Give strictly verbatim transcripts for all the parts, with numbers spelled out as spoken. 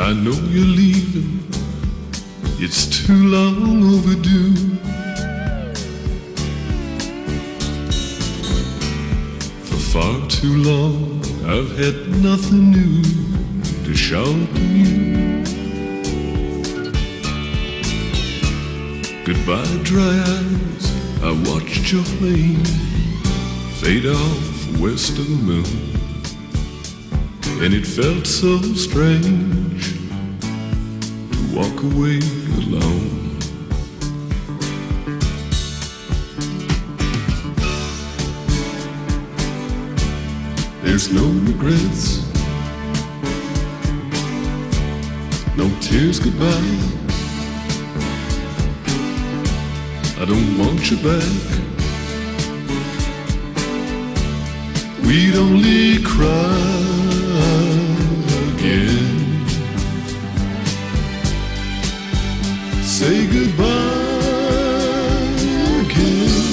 I know you're leaving, it's too long overdue. For far too long I've had nothing new to sharpen you. Goodbye, dry eyes, I watched your flame fade off west of the moon, and it felt so strange to walk away alone. There's no regrets, no tears goodbye. I don't want you back. We'd only cry again. Say goodbye again.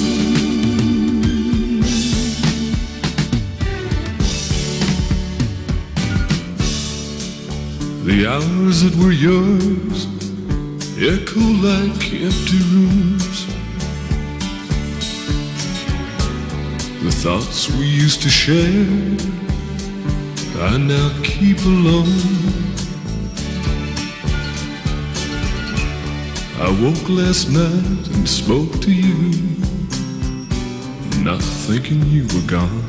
The hours that were yours echo like empty rooms. The thoughts we used to share I now keep alone. I woke last night and spoke to you, not thinking you were gone,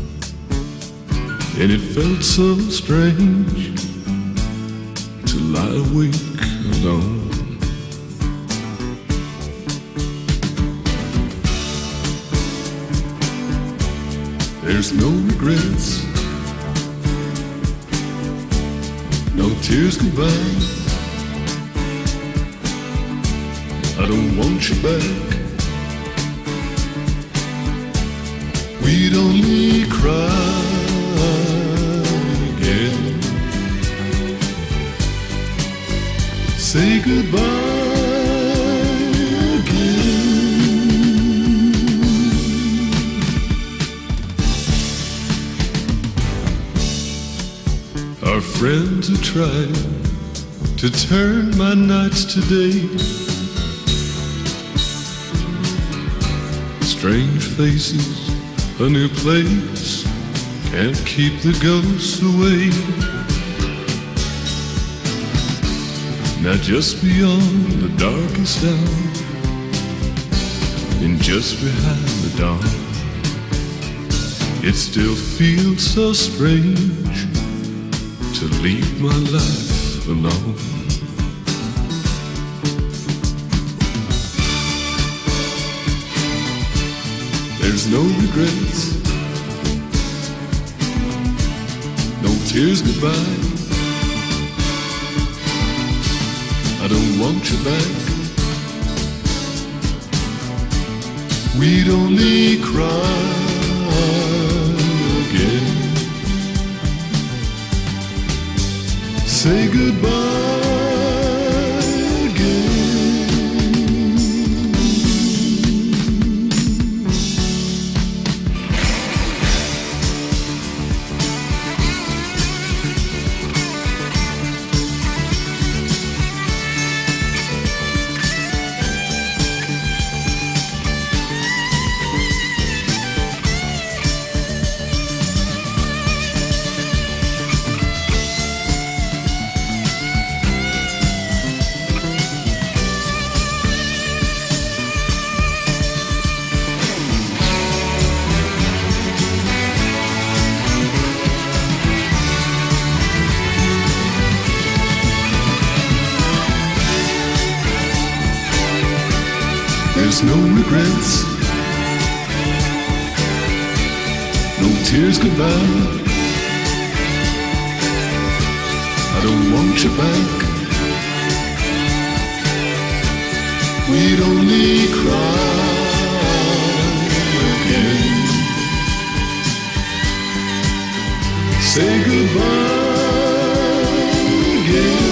and it felt so strange to lie awake alone. There's no regrets, no tears goodbye. I don't want you back. We'd only cry again. Say goodbye again. Our friends are trying to turn my nights to day. Strange faces, a new place, can't keep the ghosts away. Now just beyond the darkest hour, and just behind the dawn, it still feels so strange to leave my life alone. There's no regrets, no tears goodbye. I don't want you back. We'd only cry again. Say goodbye again. There's no regrets, no tears goodbye. I don't want you back. We'd only cry again. Say goodbye again.